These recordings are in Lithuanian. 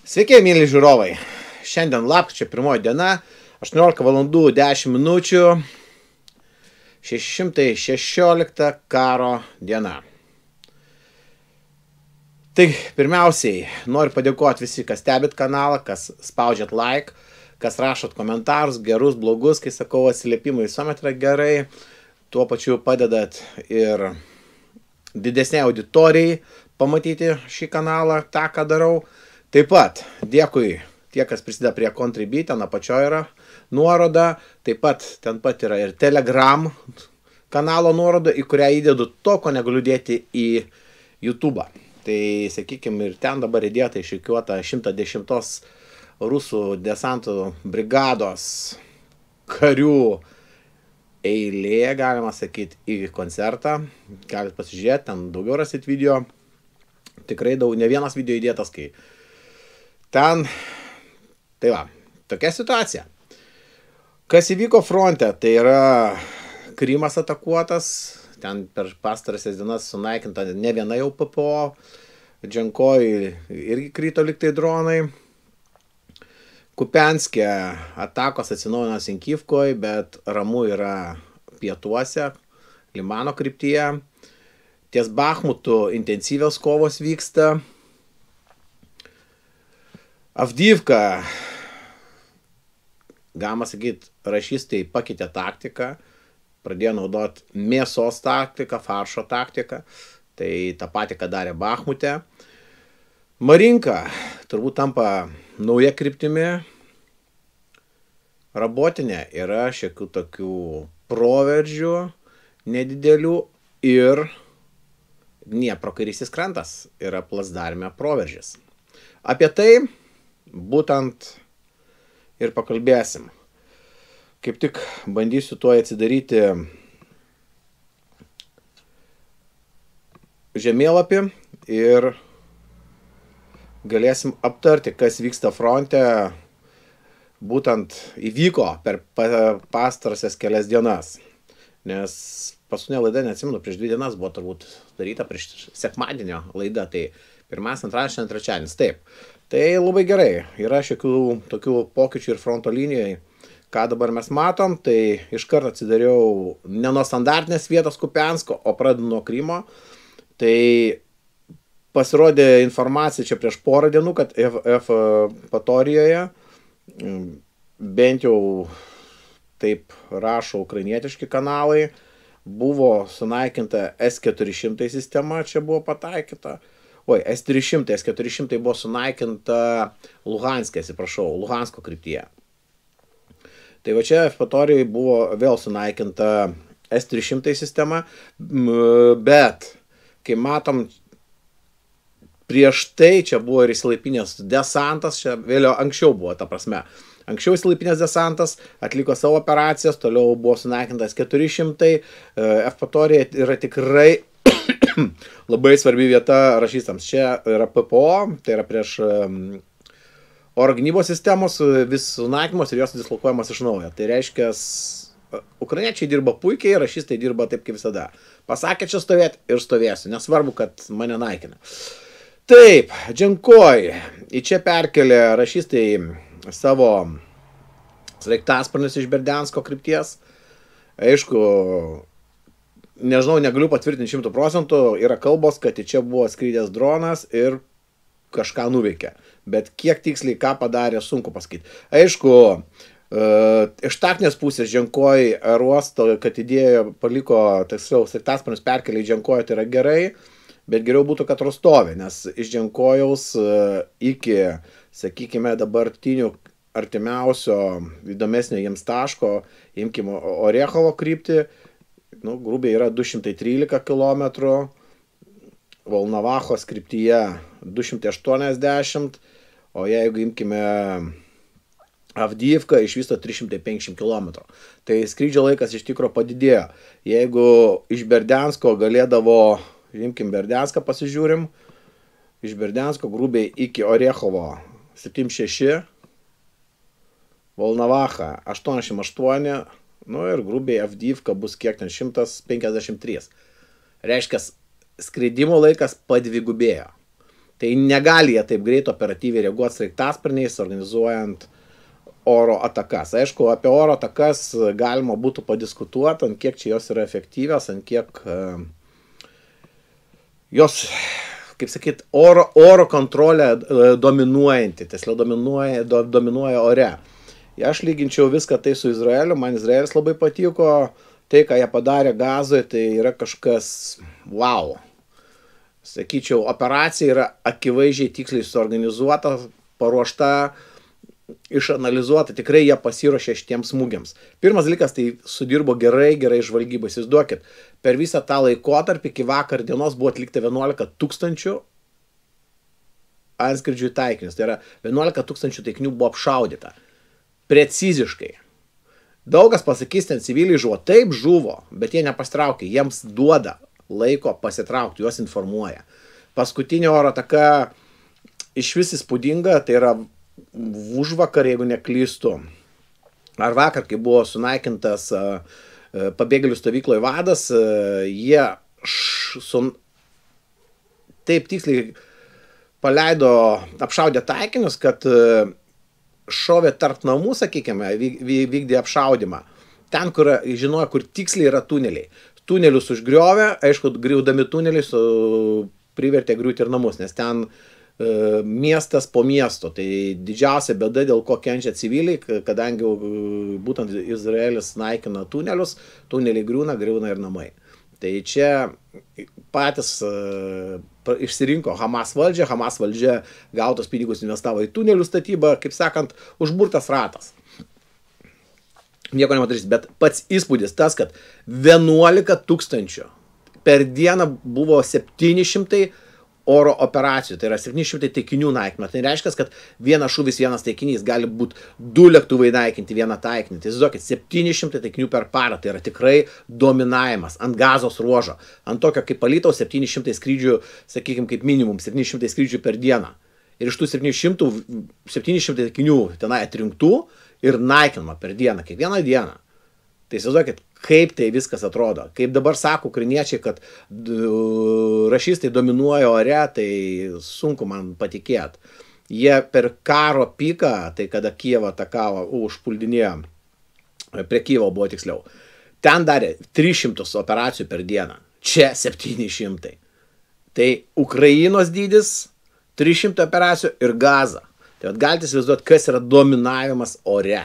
Sveiki, mėly žiūrovai. Šiandien lapkričio 1 diena, 18 valandų 10 minučių, 616 karo diena. Tai pirmiausiai noriu padėkoti visi, kas stebit kanalą, kas spaudžiat like, kas rašot komentarus, gerus, blogus, kai sakau, atsiliepimai visuomet yra gerai. Tuo pačiu padedat ir didesnė auditorijai pamatyti šį kanalą, tą, ką darau. Taip pat dėkui tie, kas prisideda prie Contribui, ten apačioje yra nuoroda. Taip pat ten pat yra ir Telegram kanalo nuoroda, į kurią įdedu to, ko negaliu dėti į YouTube. Tai, sakykime, ir ten dabar įdėta išrikiuota 110 rusų desantų brigados karių eilė, galima sakyti, į koncertą. Galit pasižiūrėti, ten daugiau rasit video. Tikrai daug, ne vienas video įdėtas, kai ten, tai va, tokia situacija. Kas įvyko fronte, tai yra Krymas atakuotas, ten per pastarąsias dienas sunaikinta ne viena jau PPO, Dženkoj irgi kryto liktai dronai. Kupianske atakos atsinaujino Sinkivkoj, bet ramu yra pietuose, Limano kryptyje. Ties Bachmutu intensyvios kovos vyksta. Avdyivka, galima sakyti, rašystai pakeitė taktiką, pradėjo naudoti mėsos taktiką, faršo taktiką, tai tą patį, ką darė Bachmute. Marinka turbūt tampa nauja kryptimi. Rabotinė yra šiokių tokių proveržių nedidelių ir Dniepro kairysis krantas yra plasdarme proveržis. Apie tai būtent ir pakalbėsim. Kaip tik bandysiu tuo atsidaryti žemėlapį ir galėsim aptarti, kas vyksta fronte, būtent įvyko per pastarąsias kelias dienas. Nes paskutinė laida, neatsimenu, prieš 2 dienas buvo turbūt daryta, prieš sekmadienio laida, tai pirmas, antras, šiandien trečiadienis. Taip, tai labai gerai, yra šiokių tokių pokyčių ir fronto linijoje. Ką dabar mes matom, tai iškart atsidariau ne nuo standartinės vietos Kupiansko, o pradedu nuo Krymo. Tai pasirodė informacija čia prieš porą dienų, kad Evpatorijoje, bent jau taip rašo ukrainietiški kanalai, buvo sunaikinta S-400 sistema, čia buvo pataikyta. Oi, S-300, S-400 buvo sunaikinta Luhanske, atsiprašau, Luhansko kryptyje. Tai va čia Evpatorijoje buvo vėl sunaikinta S-300 sistema, bet, kai matom, prieš tai čia buvo ir įsilaipinęs desantas, čia vėliau anksčiau buvo, ta prasme. Anksčiau įsilaipinęs desantas atliko savo operacijas, toliau buvo sunaikintas 400, Evpatorija yra tikrai labai svarbi vieta rašystams. Čia yra PPO, tai yra prieš oro gynybos sistemos vis sunaikinimas ir jos dislokuojamas iš naujo. Tai reiškia, ukrainiečiai dirba puikiai, rašystai dirba taip kaip visada. Pasakė čia stovėti ir stovėsiu, nesvarbu, kad mane naikina. Taip, Dženkoj, į čia perkelė rašystai savo sraigtasparnius iš Berdiansko krypties. Aišku, nežinau, negaliu patvirtinti 100%, yra kalbos, kad į čia buvo skrydęs dronas ir kažką nuveikė. Bet kiek tiksliai ką padarė, sunku pasakyti. Aišku, iš taktinės pusės Dženkoj aerouosto, kad idėja paliko, tiksliau, sraigtasparnius perkelė į Dženkoj, tai yra gerai, bet geriau būtų, kad Rostove, nes iš Dženkojaus iki, sakykime, dabartinių artimiausio įdomesnio jiems taško, imkime Orechovo kryptį, grubiai yra 213 km, Volnovachos kryptyje 280, o jeigu imkime Avdyivką, iš viso 350 km. Tai skrydžio laikas iš tikro padidėjo. Jeigu iš Berdiansko galėdavo, imkim Berdianską pasižiūrim, iš Berdiansko grubiai iki Orechovo 76, Volnovacha 88, ir grubiai Avdyivka bus kiek ten 153. Reiškia, skridimo laikas padvigubėjo. Tai negali jie taip greit operatyviai reaguoti sraigtasparniais, organizuojant oro atakas. Aišku, apie oro atakas galima būtų padiskutuoti, ant kiek čia jos yra efektyvios, ant kiek jos, kaip sakyt, oro kontrolė dominuojanti, tiksliau dominuoja ore. Aš lyginčiau viską tai su Izraeliu, man Izraelis labai patiko, tai, ką jie padarė Gazoje, tai yra kažkas wow. Sakyčiau, operacija yra akivaizdžiai tiksliai suorganizuota, paruošta, išanalizuota, tikrai jie pasiruošė šitiems smūgiams. Pirmas dalykas, tai sudirbo gerai žvalgybą. Įsivaizduokit, per visą tą laikotarpį iki vakar dienos buvo atlikta 11 000 antskridžių į taikinius. Tai yra 11 000 taikinių buvo apšaudyta. Preciziškai. Daugas pasakys, ten civiliai žuvo. Taip žuvo, bet jie nepastraukė. Jiems duoda laiko pasitraukti, juos informuoja. Paskutinė oro ataka iš vis įspūdinga, tai yra užvakar, jeigu neklystu. Ar vakar, kai buvo sunaikintas pabėgėlių stovykloje vadas, jie taip tiksliai paleido, apšaudė taikinius, kad šovė tarp namų, sakykime, vykdė apšaudimą. Ten, kur žinojo, kur tiksliai yra tuneliai. Tunelius užgriovė, aišku, griaudami tunelius privertė griūti ir namus, nes ten miestas po miesto. Tai didžiausia bėda, dėl ko kenčia civiliai, kadangi būtent Izraelis naikina tunelius, tuneliai griūna ir namai. Tai čia patys išsirinko Hamas valdžia gautos pinigus investavo į tunelių statybą, kaip sakant, užburtas ratas. Nieko nematys, bet pats įspūdis tas, kad 11 000 per dieną buvo 700 oro operacijų, tai yra 700 taikinių naikinimas. Tai reiškia, kad vienas šūvis, vienas taikinys gali būti 2 lėktuvai naikinti vieną taikinį. Tai įsivaizduokit, 700 taikinių per parą, tai yra tikrai dominavimas ant Gazos ruožo. Ant tokio kaip Alytaus 700 skrydžių, sakykime, kaip minimum 700 skrydžių per dieną. Ir iš tų 700 taikinių tenai atrinktų ir naikinama per dieną, kiekvieną dieną. Tai įsivaizduokit, kaip tai viskas atrodo. Kaip dabar sako ukrainiečiai, kad rašistai dominuoja ore, tai sunku man patikėti. Jie per karo piką, tai kada Kijevą atakavo, užpuldinėjo, prie Kijevo buvo tiksliau, ten darė 300 operacijų per dieną. Čia 700. Tai Ukrainos dydis, 300 operacijų ir Gaza. Tai galite įsivaizduoti, kas yra dominavimas ore.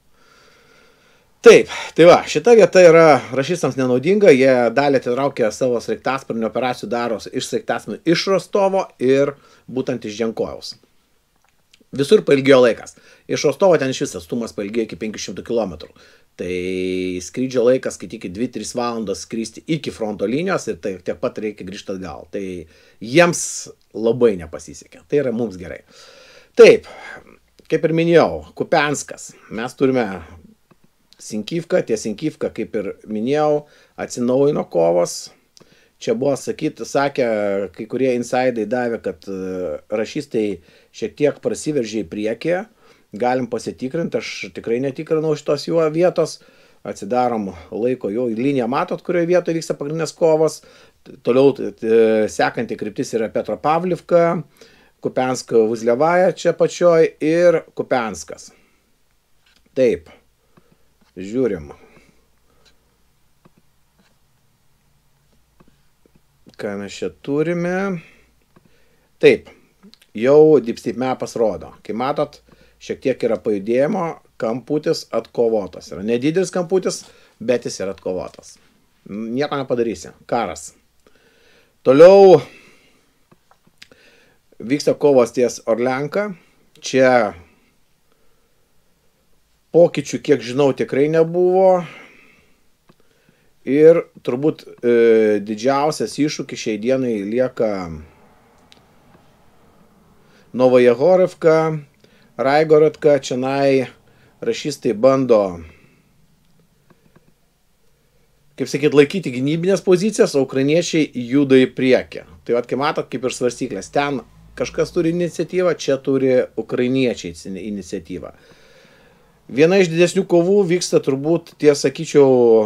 Taip, tai va, šita vieta yra rašistams nenaudinga, jie dalį atitraukia savo sraigtasparnių operacijų daros iš sraigtasparnių iš Rostovo ir būtent iš Ženkojaus. Visur pailgėjo laikas. Iš Rostovo ten iš vis atstumas pailgėjo iki 500 km. Tai skrydžio laikas, skaitykit, 2-3 valandas skristi iki fronto linijos ir tai tiek pat reikia grįžti atgal. Tai jiems labai nepasisekė. Tai yra mums gerai. Taip, kaip ir minėjau, Kupianskas. Mes turime Sinkivka, Sinkivka, kaip ir minėjau, atsinaujino kovos. Čia buvo sakė, kai kurie insidai davė, kad rašistai šiek tiek prasiveržė į priekį. Galim pasitikrinti, aš tikrai netikrinau šitos jo vietos. Atsidarom laiko jo liniją, matot, kurioje vietoje vyksta pagrindinės kovos. Toliau sekanti kryptis yra Petropavlivka, Kupianska Vuzlevaja čia pačioj ir Kupianskas. Taip. Žiūrim. Ką mes čia turime? Taip, jau Deep State Mapas rodo. Kai matot, šiek tiek yra pajudėjimo, kamputis atkovotas. Yra nedidelis kamputis, bet jis yra atkovotas. Nieko nepadarysi. Karas. Toliau vyksta kovos ties Orlenka. Čia pokyčių, kiek žinau, tikrai nebuvo. Ir turbūt didžiausias iššūkis šiai dienai lieka Novojehorivka, Raigorodka. Čianai rašistai bando, kaip sakyt, laikyti gynybinės pozicijas, o ukrainiečiai juda į priekį. Tai vat, kai matot, kaip ir svarstyklės, ten kažkas turi iniciatyvą, čia turi ukrainiečiai iniciatyvą. Viena iš didesnių kovų vyksta turbūt, sakyčiau,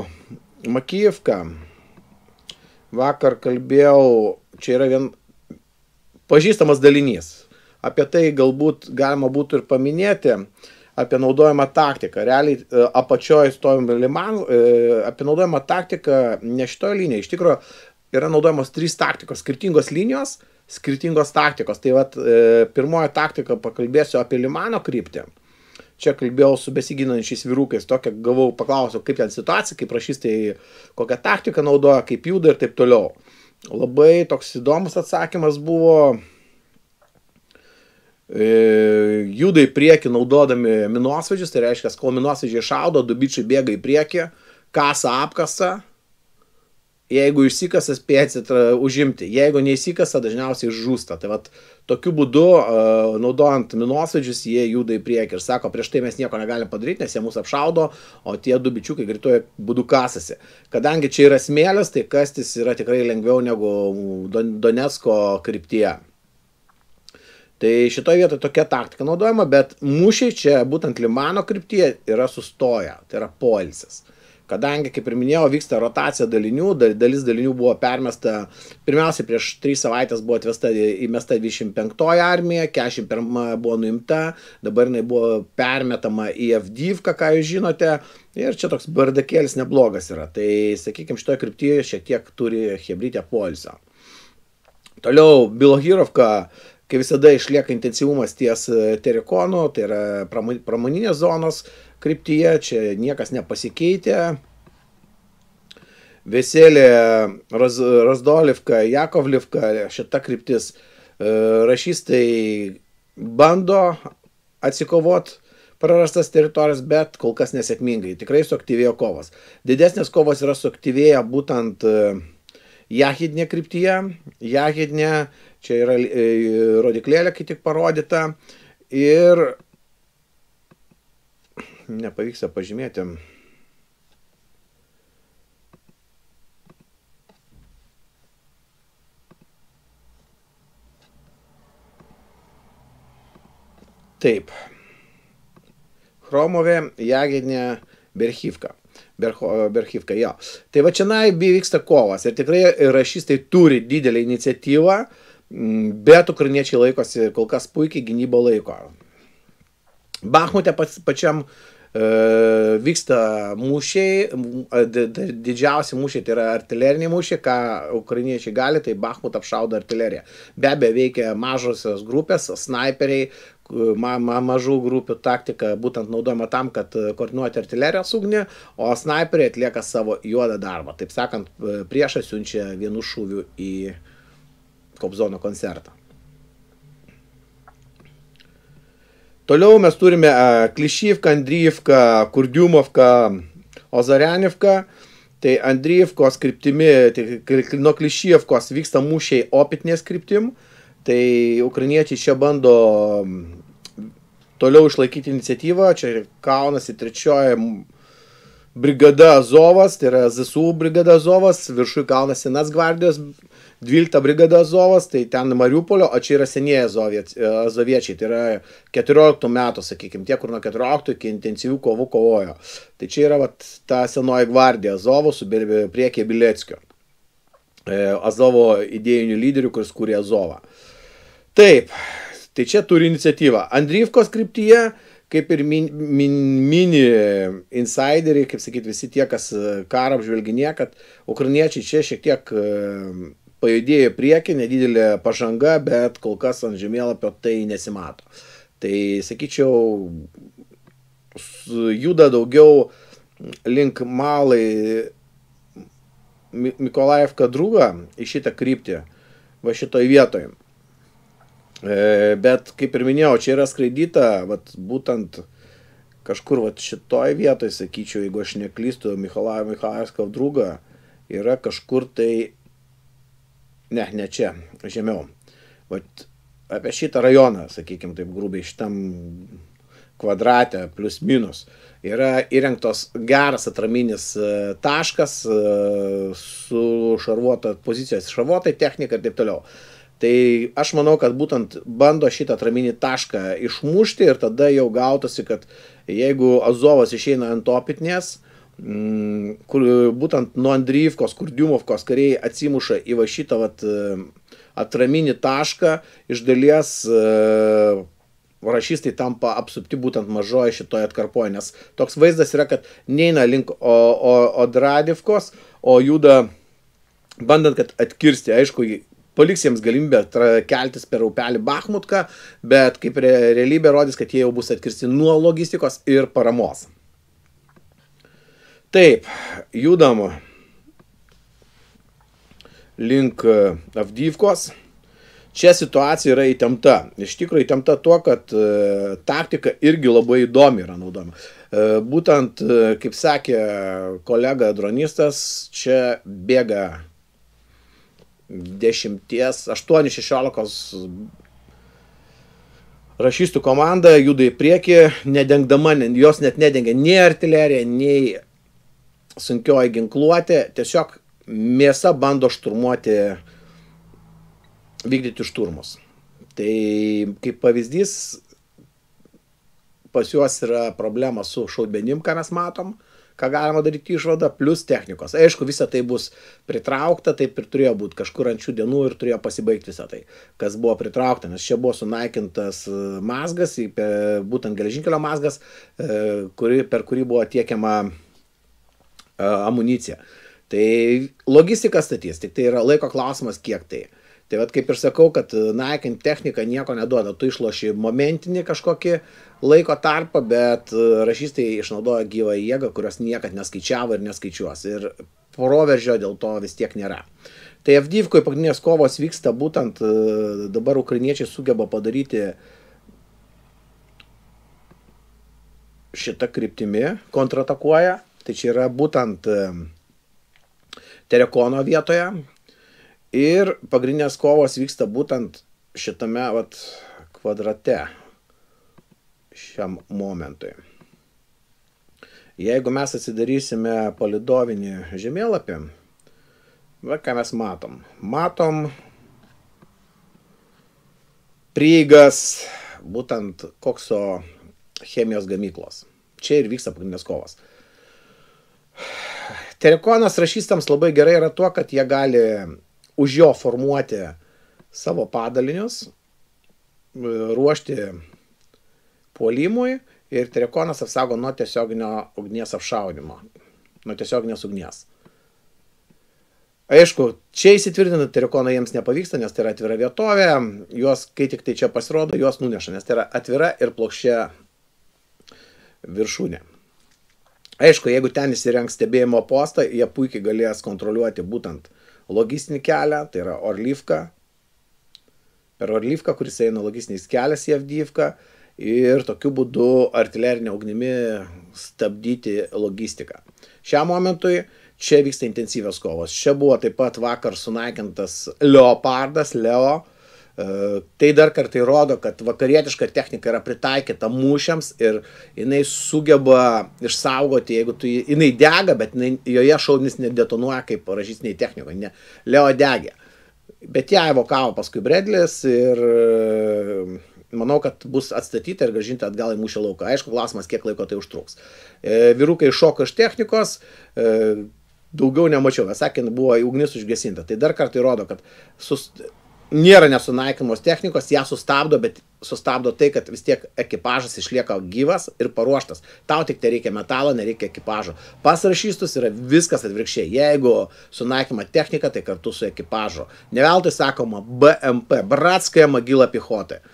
Makijivka. Vakar kalbėjau, čia yra pažįstamas dalinys. Apie tai galbūt galima būtų ir paminėti, apie naudojamą taktiką. Realiai apačioje stovim limanų, apie naudojamą taktiką ne šitoje linijoje. Iš tikrųjų yra naudojamos 3 taktikos, skirtingos linijos, skirtingos taktikos. Tai vat, pirmoji taktika pakalbėsiu apie limano kryptį. Čia kalbėjau su besiginančiais vyrukais, tokia gavau, paklausiau, kaip ten situacija, kaip rašystai kokią taktiką naudoja, kaip juda ir taip toliau. Labai toks įdomus atsakymas buvo, juda į priekį naudodami minosvaidžius, tai reiškia, kol minosvaidžiai šaudo, du bičiai bėga į priekį, kasa apkasa, jeigu išsikasa spėsi užimti, jeigu neįsikasa, dažniausiai žūsta. Tai vat, tokiu būdu, naudojant minosvaidžius, jie juda į priekį ir sako, prieš tai mes nieko negalim padaryti, nes jie mūsų apšaudo, o tie du bičiukai greituoju būdu kasasi. Kadangi čia yra smėlis, tai kastis yra tikrai lengviau negu Donecko kryptyje. Tai šitoje vietoje tokia taktika naudojama, bet mūšiai čia, būtent Limano kryptyje, yra sustoję, tai yra poilsis. Kadangi, kaip ir minėjau, vyksta rotacija dalinių, dalis dalinių buvo permesta, pirmiausiai prieš 3 savaitės buvo įmesta 25 armija, 41 buvo nuimta, dabar jinai buvo permetama į Avdivką, ką jūs žinote, ir čia toks bardakėlis neblogas yra. Tai, sakykime, šitoje kryptyje šiek tiek turi chebrytę poilsio. Toliau, Bilohirovka, kai visada išlieka intensyvumas ties Terikonu, tai yra pramoninės zonos kryptyje, čia niekas nepasikeitė. Veselė, Razdolivka, Jakovlivka, šita kryptis, rašystai bando atsikovot prarastas teritorijas, bet kol kas nesėkmingai, tikrai suaktyvėjo kovos. Didesnės kovos yra suaktyvėję būtent Jahidnė kryptyje, Jahidnė, čia yra rodiklėlė, kai tik parodyta, ir nepavyksta pažymėti. Taip. Chromovė, Jahidnė, Berchivka. Berchivka, jo. Tai va čia vyksta kovas ir tikrai rašystai turi didelę iniciatyvą, bet ukrainiečiai laikosi kol kas puikiai gynybo laiko. Bachmute pačiam vyksta mūšiai, didžiausi mūšiai tai yra artileriniai mūšiai, ką ukrainiečiai gali, tai Bachmut apšaudo artileriją. Be abejo veikia mažosios grupės, snaiperiai, mažų grupių taktika būtent naudojama tam, kad koordinuoti artilerijos ugnį, o snaiperiai atlieka savo juodą darbą. Taip sakant, priešas siunčia vienu šūviu į Kobzono koncertą. Toliau mes turime Klišivką, Andriivką, Kurdiumovką, Ozarianivką. Tai Andriivkos kryptimi, tai nuo Klišivkos vyksta mūšiai Opitnės kryptim. Tai ukrainiečiai čia bando toliau išlaikyti iniciatyvą. Čia kaunasi 3 brigada Azovas, tai yra ZSU brigada Azovas, viršui kaunasi Nacgvardijos 12 brigada Azovas, tai ten Mariupolio, o čia yra senieji azoviečiai, tai yra 14 metų, sakykime, tie, kur nuo 14 iki intensyvių kovų kovojo. Tai čia yra vat, ta senoji gvardija Azovo su priekyje Bileckio, Azovo idėjinių lyderių, kuris kūrė Azovą. Taip, tai čia turi iniciatyvą. Andriivkos kryptyje, kaip ir mini insideriai, kaip sakyti, visi tie, kas karą apžvelginė, kad ukrainiečiai čia šiek tiek pajudėjo priekį, nedidelė pažanga, bet kol kas ant žemėlapio tai nesimato. Tai, sakyčiau, juda daugiau link Malai Mikolajevka Druga į šitą kryptį, va šitoj vietoj. Bet, kaip ir minėjau, čia yra skraidyta, vat, būtent kažkur vat, šitoj vietoj, sakyčiau, jeigu aš neklystu, Mikolajevka Druga yra kažkur tai, ne čia, žemiau. Vat, apie šitą rajoną, sakykime, taip grubiai, šitam kvadrate, plus minus, yra įrengtos geras atraminis taškas su šarvuota pozicijos, šarvuotai technika ir taip toliau. Tai aš manau, kad būtent bando šitą atraminį tašką išmušti ir tada jau gautasi, kad jeigu Azovas išeina ant Opitnės, kur būtent nuo Andriivkos, Kurdiumovkos kariai atsimuša į va šitą vat, atraminį tašką, iš dalies rašystai tampa apsupti būtent mažoje šitoje atkarpoje, nes toks vaizdas yra, kad neina link Odradivkos, o juda bandant, kad atkirsti, aišku, paliks jiems galimybę keltis per upelį Bachmutką, bet kaip realybė rodys, kad jie jau bus atkirsti nuo logistikos ir paramos. Taip, judam link Avdijivkos. Čia situacija yra įtempta. Iš tikrųjų įtempta tuo, kad taktika irgi labai įdomi yra naudojama. Būtent, kaip sakė kolega dronistas, čia bėga 8-16 rašystų komanda, juda į priekį, nedengdama, jos net nedengia nei artilerija, nei sunkioji ginkluotė, tiesiog mėsa bando šturmuoti, vykdyti šturmus. Tai kaip pavyzdys, pas juos yra problema su šaudmenim, ką mes matom, ką galima daryti išvadą, plus technikos. Aišku, visa tai bus pritraukta, taip ir turėjo būti kažkur ant šių dienų ir turėjo pasibaigti visą tai, kas buvo pritraukta, nes čia buvo sunaikintas mazgas, būtent geležinkelio mazgas, per kurį buvo tiekiama amunicija. Tai logistika statys, tik tai yra laiko klausimas, kiek tai. Tai vat kaip ir sakau, kad naikint techniką nieko neduoda, tu išloši momentinį kažkokį laiko tarpą, bet rašystai išnaudoja gyvą jėgą, kurios niekad neskaičiavo ir neskaičiuos. Ir proveržio dėl to vis tiek nėra. Tai Avdijivkoje pagrindinės kovos vyksta būtent dabar ukrainiečiai sugeba padaryti šitą kryptimį, kontratakuoja. Tai čia yra būtent Terekono vietoje. Ir pagrindinės kovos vyksta būtent šitame kvadrate šiam momentui. Jeigu mes atsidarysime palidovinį žemėlapį, ką mes matom? Matom prieigas būtent kokso chemijos gamyklos. Čia ir vyksta pagrindinės kovos. Terekonas rašystams labai gerai yra tuo, kad jie gali už jo formuoti savo padalinius, ruošti puolimui ir Terekonas apsaugo nuo tiesioginio ugnies apšaudimo, nuo tiesioginės ugnies. Aišku, čia įsitvirtinant Terekoną jiems nepavyksta, nes tai yra atvira vietovė, juos, kai tik tai čia pasirodo, juos nuneša, nes tai yra atvira ir plokščia viršūnė. Aišku, jeigu ten įsirengs stebėjimo postą, jie puikiai galės kontroliuoti būtent logistinį kelią, tai yra Orlivka. Per Orlivką, kuris eina logistinis kelias į Avdijivką ir tokiu būdu artilerinė ugnimi stabdyti logistiką. Šiam momentui čia vyksta intensyvios kovos. Čia buvo taip pat vakar sunaikintas Leopardas, Leo. Tai dar kartą įrodo, kad vakarietiška technika yra pritaikyta mūšiams ir jinai sugeba išsaugoti, jeigu jinai dega, bet joje šaudnis nedetonuoja kaip rašystiniai technikoje. Leo degė. Bet ją evokavo paskui Bredlis ir manau, kad bus atstatyta ir grąžinta atgal į mūšio lauką. Aišku, klausimas, kiek laiko tai užtruks. Vyrukai šoko iš technikos, daugiau nemačiau. Sakė, buvo ugnis užgesinta. Tai dar kartą įrodo, kad nėra nesunaikinamos technikos, ją sustabdo, bet sustabdo tai, kad vis tiek ekipažas išlieka gyvas ir paruoštas. Tau tik tai reikia metalo, nereikia ekipažo. Pas rašystus yra viskas atvirkščiai. Jeigu sunaikinama technika, tai kartu su ekipažu. Neveltui sakoma BMP, Bratskaya Mogila Pichotai.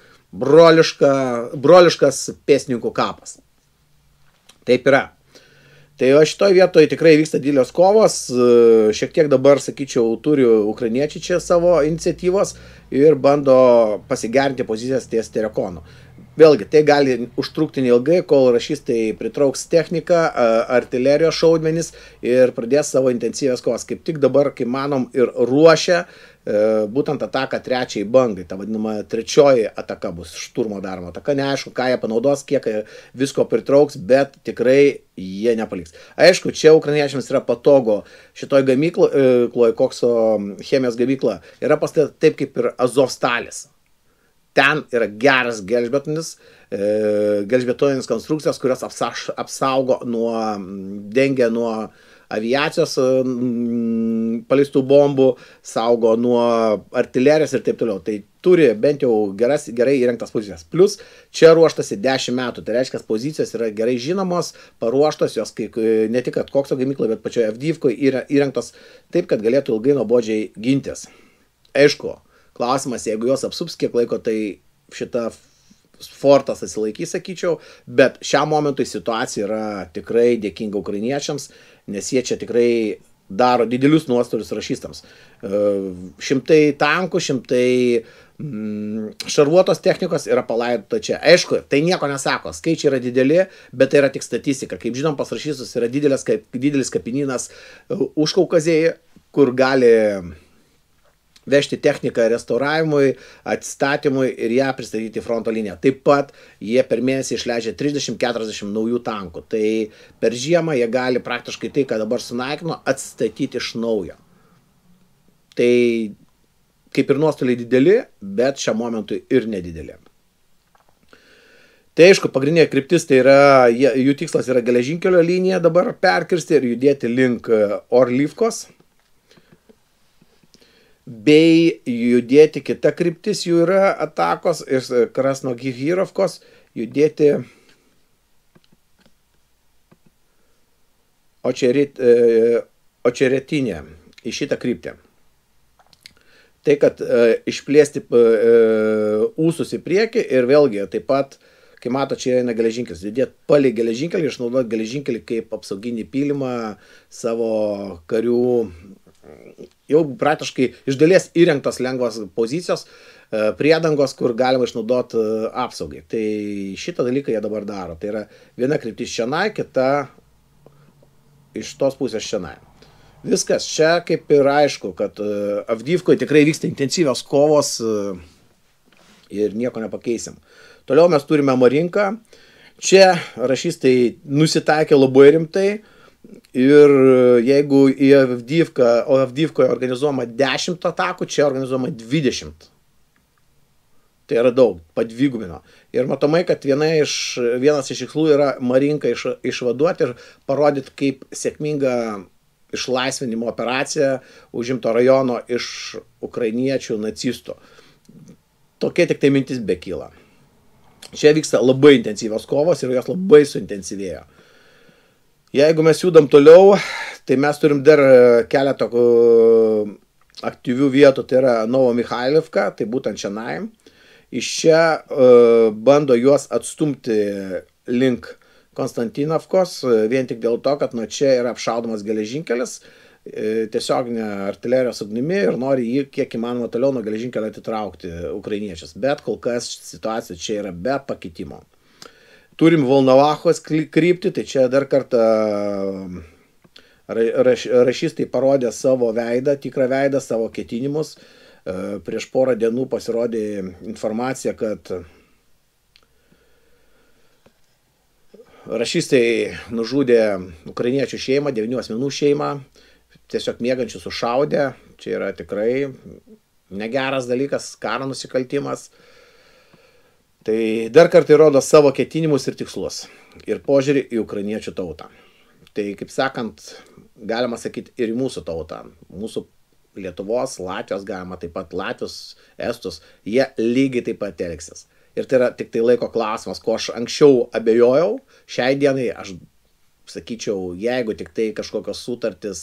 Broliškas pėstininkų kapas. Taip yra. Tai šitoj vietoje tikrai vyksta didelės kovos, šiek tiek dabar, sakyčiau, turi ukrainiečiai čia savo iniciatyvos ir bando pasigerinti pozicijas ties Terekonu. Vėlgi, tai gali užtrukti neilgai, kol rašystai pritrauks techniką, artilerijos šaudmenis ir pradės savo intensyvias kovas. Kaip tik dabar, kaip manom, ir ruošia būtent ataką trečiai bangai. Ta vadinama trečioji ataka bus, šturmo daroma ataka. Neaišku, ką jie panaudos, kiek visko pritrauks, bet tikrai jie nepaliks. Aišku, čia ukrainiečiams yra patogu. Šitoj gamykloje, kokso chemijos gamykla, yra pastatyta taip kaip ir Azovstalis. Ten yra geras gelžbetonis konstrukcijos, kurios apsaugo dengia nuo aviacijos paleistų bombų, saugo nuo artilerijos ir taip toliau. Tai turi bent jau gerai įrengtas pozicijas. Plus, čia ruoštasi 10 metų, tai reiškia, pozicijos yra gerai žinomos, paruoštos, jos ne tik Kokso gamykloje, bet pačioje Avdyivkoje yra įrengtos taip, kad galėtų ilgai nuobodžiai gintis. Aišku, klausimas, jeigu jos apsups kiek laiko, tai šita fortas atsilaikys, sakyčiau, bet šiam momentui situacija yra tikrai dėkinga ukrainiečiams, nes jie čia tikrai daro didelius nuostolius rašistams. Šimtai tankų, šimtai šarvuotos technikos yra palaidota čia. Aišku, tai nieko nesako, skaičiai yra dideli, bet tai yra tik statistika. Kaip žinom, pas rašistus yra didelis kapinynas Užkaukazėje, kur gali vežti techniką restauravimui, atstatymui ir ją pristatyti fronto liniją. Taip pat jie per mėnesį išleidžia 30-40 naujų tankų. Tai per žiemą jie gali praktiškai tai, ką dabar sunaikino, atstatyti iš naujo. Tai kaip ir nuostoliai dideli, bet šiam momentui ir nedideli. Tai aišku, pagrindinė kryptis tai yra, jų tikslas yra geležinkelio linija dabar perkirsti ir judėti link Orlyvkos. Bei judėti kita kryptis jų yra atakos iš Krasnogihirovkos, judėti Očeretinė į šitą kryptį. Tai, kad išplėsti ūsus į priekį ir vėlgi taip pat, kai mato, čia eina geležinkelis, judėti palei geležinkelį ir išnaudoti geležinkelį kaip apsauginį pylimą savo karių. Jau praktiškai iš dalies įrengtos lengvos pozicijos, priedangos, kur galima išnaudoti apsaugai. Tai šitą dalyką jie dabar daro. Tai yra viena kryptis šiandien, kita iš tos pusės šiandien. Viskas. Čia kaip ir aišku, kad Avdyivkoje tikrai vyksta intensyvios kovos ir nieko nepakeisim. Toliau mes turime Marinką. Čia rašistai nusitaikė labai rimtai. Ir jeigu į Avdyivkoje organizuojama 10 atakų, čia organizuojama 20. Tai yra daug, padvigubino. Ir matomai, kad vienas iš tikslų yra Marinką išvaduoti ir parodyti kaip sėkmingą išlaisvinimo operaciją užimto rajono iš ukrainiečių nacistų. Tokia tik tai mintis bekyla. Čia vyksta labai intensyvios kovos ir jos labai suintensyvėjo. Jeigu mes judam toliau, tai mes turim dar keletą aktyvių vietų, tai yra Novomichailivka, tai būtent šiandien. Iš čia bando juos atstumti link Konstantinovkos, vien tik dėl to, kad nuo čia yra apšaudomas geležinkelis, tiesioginė artilerijos ugnimi ir nori jį kiek įmanoma toliau nuo geležinkelio atitraukti ukrainiečius. Bet kol kas situacija čia yra be pakitimo. Turim Volnovachos kryptį, tai čia dar kartą rašistai parodė savo veidą, tikrą veidą, savo ketinimus. Prieš porą dienų pasirodė informacija, kad rašistai nužudė ukrainiečių šeimą, 9 asmenų šeimą, tiesiog miegančių sušaudė. Čia yra tikrai negeras dalykas, karo nusikaltimas. Tai dar kartą įrodo savo ketinimus ir tikslus ir požiūrį į ukrainiečių tautą. Tai, kaip sakant, galima sakyti ir į mūsų tautą. Mūsų Lietuvos, Latvijos, galima taip pat Latvius, Estus, jie lygiai taip pat elgsis. Ir tai yra tik tai laiko klausimas, ko aš anksčiau abejojau. Šiai dienai aš sakyčiau, jeigu tik tai kažkokios sutartis,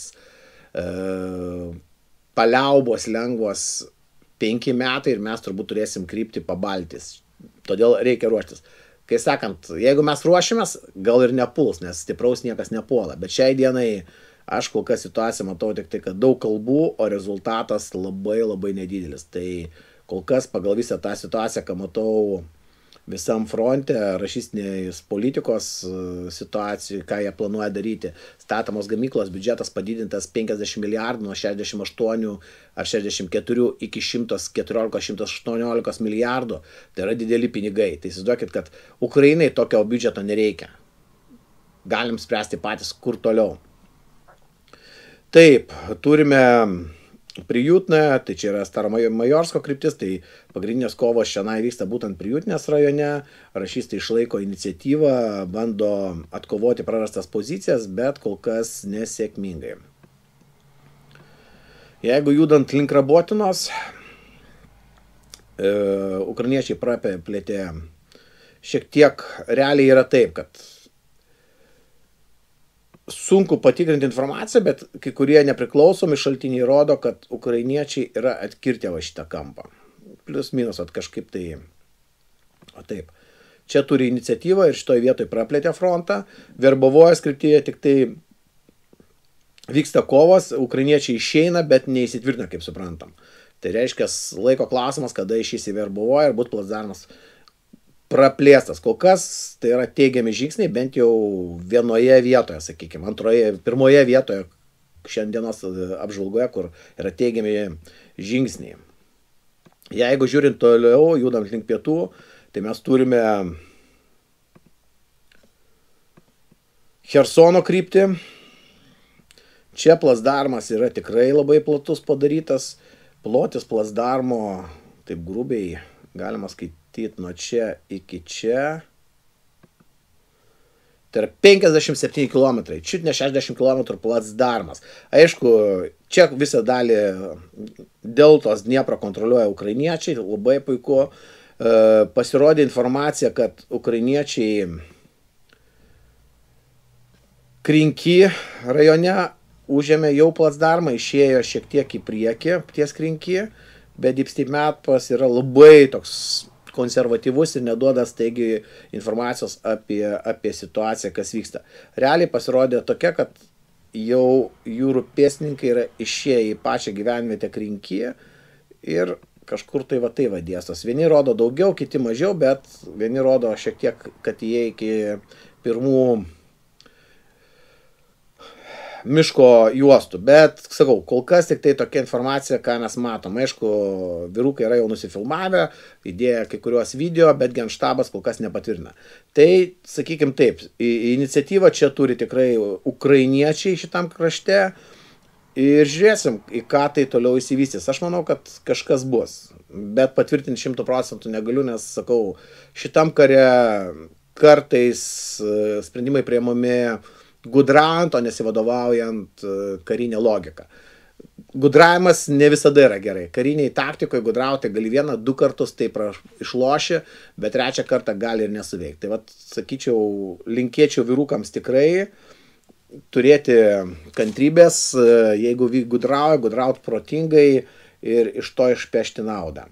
paliaubos lengvos 5 metai ir mes turbūt turėsim krypti Pabaltis. Todėl reikia ruoštis. Kai sakant, jeigu mes ruošimės, gal ir nepuls, nes stipraus niekas nepuola. Bet šiai dienai aš kol kas situaciją matau tik tai, kad daug kalbų, o rezultatas labai labai nedidelis. Tai kol kas pagal visą tą situaciją, ką matau visam fronte, rašistinės politikos situacijų, ką jie planuoja daryti. Statamos gamyklos, biudžetas padidintas 50 milijardų, nuo 68 ar 64 iki 114-118 milijardų. Tai yra dideli pinigai. Tai įsivaizduokit, kad Ukrainai tokio biudžeto nereikia. Galim spręsti patys, kur toliau. Taip, turime Prijutne, tai čia yra Staromajorsko kryptis, tai pagrindinės kovos šiandien vyksta būtent Prijutnės rajone, rašystai išlaiko iniciatyvą, bando atkovoti prarastas pozicijas, bet kol kas nesėkmingai. Jeigu judant link Rabotinos, ukrainiečiai praplėtė šiek tiek, realiai yra taip, kad sunku patikrinti informaciją, bet kai kurie nepriklausomi šaltiniai rodo, kad ukrainiečiai yra atkirtę va šitą kampą. Plius minus, kažkaip tai, taip. Čia turi iniciatyvą ir šitoj vietoj praplėtė frontą, Verbovojas kryptyje tik tai vyksta kovos, ukrainiečiai išeina, bet neįsitvirtina, kaip suprantam. Tai reiškia laiko klausimas, kada išeis į Verbovoją ir būtų placdarmas praplėstas. Kol kas tai yra teigiami žingsniai, bent jau vienoje vietoje, sakykime, pirmoje vietoje šiandienos apžvalgoje, kur yra teigiami žingsniai. Jeigu žiūrint toliau, judant link pietų, tai mes turime Chersono kryptį. Čia placdarmas yra tikrai labai platus padarytas. Plotis placdarmo, taip grubiai, galima skaityti nuo čia iki čia. Tai yra 57 km, čiut ne 60 km placdarmas. Aišku, čia visą dalį deltos Dniepro kontroliuoja ukrainiečiai, labai puiku. Pasirodė informacija, kad ukrainiečiai Krinky rajone užėmė jau placdarmą, išėjo šiek tiek į priekį ties Krinky, bet Deep State Mapas yra labai toks konservatyvus ir neduoda staigiai informacijos apie situaciją, kas vyksta. Realiai pasirodė tokia, kad jau jūrų pėstininkai yra išėję į pačią gyvenvietę Krinky ir kažkur tai vadėstos. Vieni rodo daugiau, kiti mažiau, bet vieni rodo šiek tiek, kad jie iki pirmų miško juostų, bet, sakau, kol kas tik tai tokia informacija, ką mes matom. Aišku, vyrukai yra jau nusifilmavę, įdėję kai kuriuos video, bet Genštabas kol kas nepatvirtina. Tai, sakykim taip, iniciatyvą čia turi tikrai ukrainiečiai šitam krašte ir žiūrėsim, į ką tai toliau įsivystys. Aš manau, kad kažkas bus, bet patvirtinti 100% negaliu, nes, sakau, šitam kare kartais sprendimai priimami gudraujant, o nesivadovaujant karinę logiką. Gudravimas ne visada yra gerai. Kariniai taktikoje gudrauti gali 1-2 kartus taip išloši, bet 3 kartą gali ir nesuveikti. Tai vat, sakyčiau, linkėčiau vyrukams tikrai turėti kantrybės, jeigu gudrauti protingai ir iš to išpešti naudą.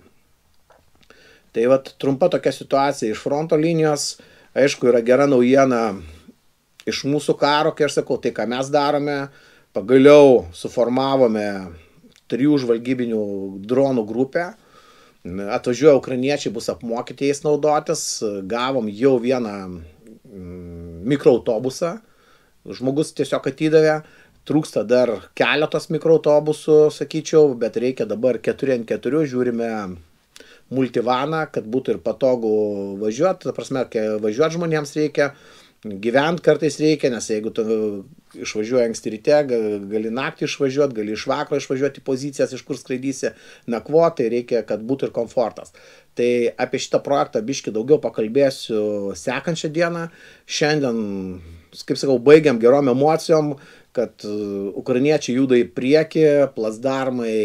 Tai vat, trumpa tokia situacija iš fronto linijos. Aišku, yra gera naujiena iš mūsų karo, kai aš sakau, tai ką mes darome, pagaliau suformavome 3 žvalgybinių dronų grupę, atvažiuoja ukrainiečiai, bus apmokyti jais naudotis, gavom jau vieną mikroautobusą, žmogus tiesiog atidavė, trūksta dar keletos mikroautobusų, sakyčiau, bet reikia dabar 4x4, žiūrime multivaną, kad būtų ir patogu važiuoti, ta prasme, važiuoti žmonėms reikia, gyvent kartais reikia, nes jeigu tu išvažiuoji anksti ryte, gali naktį išvažiuoti, gali iš vakaro išvažiuoti į pozicijas, iš kur skraidysi nakvoti, tai reikia, kad būtų ir komfortas. Tai apie šitą projektą biškį daugiau pakalbėsiu sekančią dieną. Šiandien, kaip sakau, baigiam gerom emocijom, kad ukrainiečiai juda į priekį, placdarmai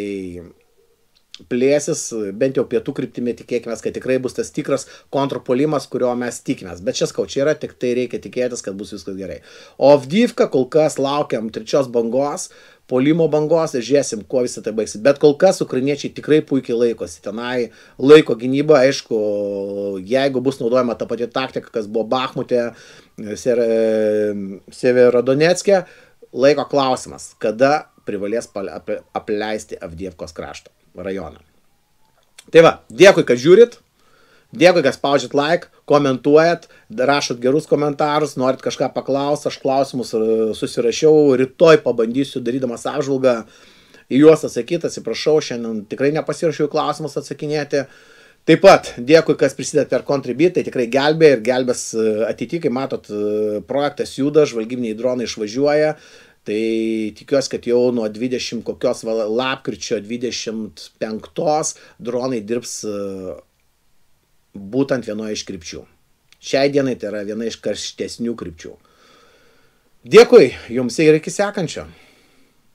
plėsis, bent jau pietų kryptimi tikėkime, kad tikrai bus tas tikras kontrpuolimas, kurio mes tikimės. Bet čia skau, čia yra tik tai reikia tikėtis, kad bus viskas gerai. O Avdijivka kol kas laukiam 3 bangos, puolimo bangos ir žiūrėsim, kuo visą tai baigsis. Bet kol kas ukrainiečiai tikrai puikiai laikosi. Tenai laiko gynybą, aišku, jeigu bus naudojama ta pati taktika, kas buvo Bachmute, Severodonecke, laiko klausimas, kada privalės apleisti Avdijivkos kraštą. Rajoną. Tai va, dėkui, kad žiūrit, dėkui, kad spaudžiat like, komentuojat, rašot gerus komentarus, norit kažką paklausti, aš klausimus susirašiau, rytoj pabandysiu, darydamas apžvalgą, į juos atsakyti, atsiprašau, šiandien tikrai nepasirašiau klausimus atsakinėti. Taip pat, dėkui, kas prisideda per Contribit, tai tikrai gelbė ir gelbės ateityje, kai matot, projektas juda, žvalgybiniai dronai išvažiuoja, Tai tikiuosi, kad jau nuo 20 kokios lapkričio 25 dronai dirbs būtent vienoje iš krypčių. Šiai dienai tai yra viena iš karštesnių krypčių. Dėkui, jums ir iki sekančio.